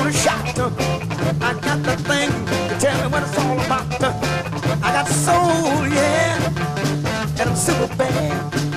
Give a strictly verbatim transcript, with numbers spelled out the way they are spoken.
a shot. I got the thing to tell me what it's all about. I got soul, yeah, and I'm super bad.